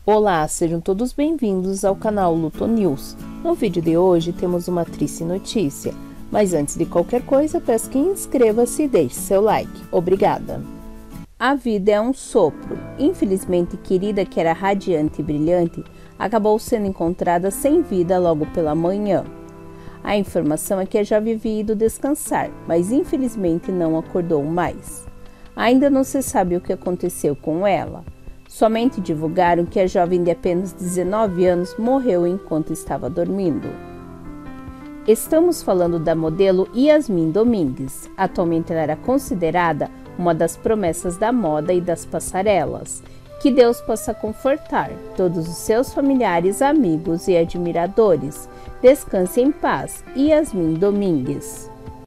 Olá, sejam todos bem-vindos ao canal Luto News. No vídeo de hoje temos uma triste notícia, mas antes de qualquer coisa peço que inscreva-se e deixe seu like. Obrigada! A vida é um sopro. Infelizmente, querida, que era radiante e brilhante, acabou sendo encontrada sem vida logo pela manhã. A informação é que a jovem havia ido descansar, mas infelizmente não acordou mais. Ainda não se sabe o que aconteceu com ela. Somente divulgaram que a jovem de apenas 19 anos morreu enquanto estava dormindo. Estamos falando da modelo Yasmin Domingues. Atualmente ela era considerada uma das promessas da moda e das passarelas. Que Deus possa confortar todos os seus familiares, amigos e admiradores. Descanse em paz, Yasmin Domingues.